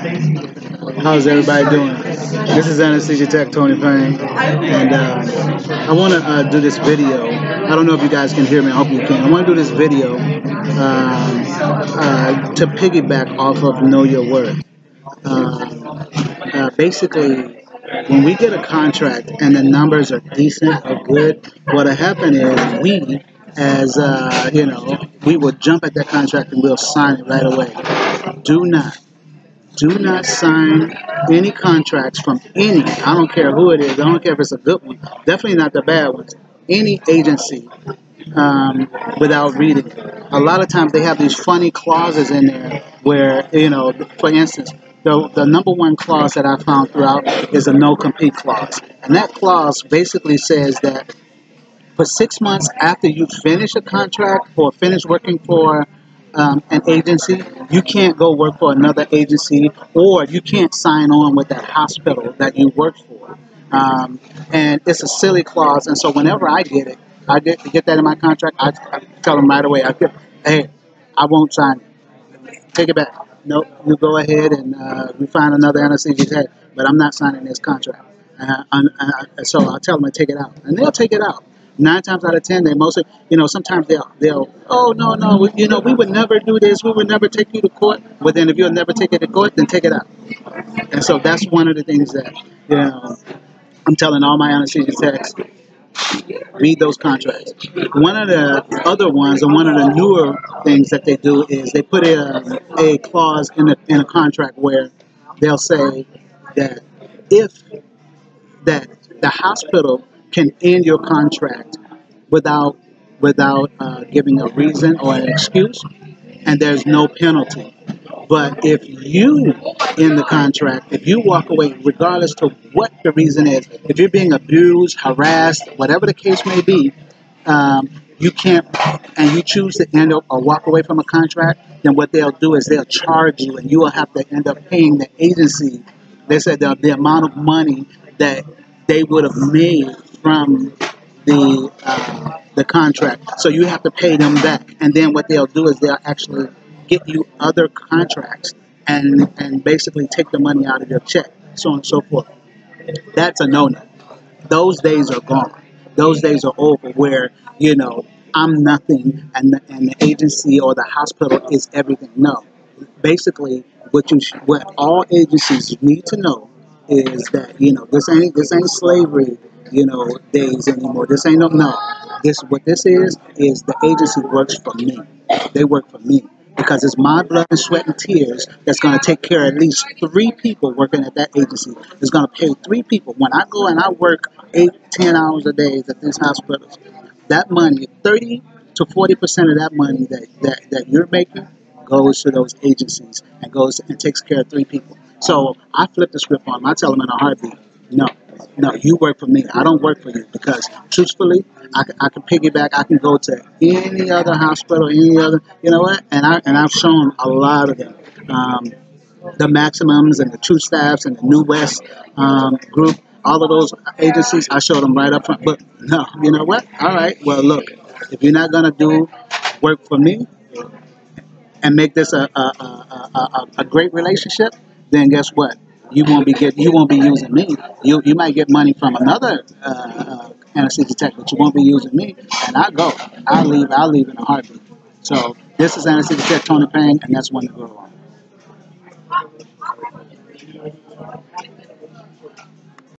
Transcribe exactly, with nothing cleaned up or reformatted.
How's everybody doing? This is Anesthesia Tech Tony Payne, and uh, I want to uh, do this video. I don't know if you guys can hear me. I hope you can. I want to do this video um, uh, to piggyback off of Know Your Worth. Uh, uh, basically, when we get a contract and the numbers are decent or good, what'll happen is we, as uh, you know, we will jump at that contract and we'll sign it right away. Do not do not sign any contracts from any, I don't care who it is, I don't care if it's a good one, definitely not the bad ones, any agency um, without reading it. A lot of times they have these funny clauses in there where, you know, for instance, the, the number one clause that I found throughout is a no compete clause. And that clause basically says that for six months after you finish a contract or finish working for um, an agency, you can't go work for another agency, or you can't sign on with that hospital that you work for. Um, and it's a silly clause. And so whenever I get it, I get get that in my contract. I, I tell them right away, I get, hey, I won't sign it. Take it back. No, you go ahead and uh, you find another anesthesia tech, but I'm not signing this contract. Uh, and, uh, so I tell them to take it out, and they'll take it out. Nine times out of ten, they mostly, you know, sometimes they'll, they'll, oh no, no, we, you know, we would never do this. We would never take you to court. But then if you'll never take it to court, then take it out. And so that's one of the things that, you know, I'm telling all my anesthesia techs, read those contracts. One of the other ones, and one of the newer things that they do is they put a, a clause in a, in a contract where they'll say that if that the hospital can end your contract without without uh, giving a reason or an excuse, and there's no penalty. But if you, in the contract, if you walk away, regardless to what the reason is, if you're being abused, harassed, whatever the case may be, um, you can't, and you choose to end up or walk away from a contract, then what they'll do is they'll charge you, and you will have to end up paying the agency. They said the, the amount of money that they would have made from the uh, the contract. So you have to pay them back, and then what they'll do is they'll actually get you other contracts and and basically take the money out of your check, so on and so forth. That's a no-no. Those days are gone. Those days are over where, you know, I'm nothing and the, and the agency or the hospital is everything. No. Basically, what you sh- what all agencies need to know is that, you know, this ain't this ain't slavery, you know, days anymore. This ain't no no. This what this is is the agency works for me. They work for me because it's my blood and sweat and tears that's going to take care of at least three people working at that agency. It's going to pay three people. When I go and I work eight, ten hours a day at these hospitals, that money, thirty to forty percent of that money that, that, that you're making goes to those agencies and goes and takes care of three people. So I flip the script on them. I tell them in a heartbeat, no, no, you work for me. I don't work for you because truthfully, I, I can piggyback. I can go to any other hospital, any other, you know what? And I and I've shown a lot of them, um, the Maximums and the True Staffs and the New West um, group. All of those agencies, I showed them right up front. But no, you know what? All right. Well, look, if you're not gonna do work for me and make this a a, a, a, a great relationship, then guess what? You won't be get you won't be using me. You you might get money from another uh, uh, anesthesia tech, but you won't be using me. And I go, I leave, I leave in a heartbeat. So this is Anesthesia Tech Tony Payne, and that's one to go on.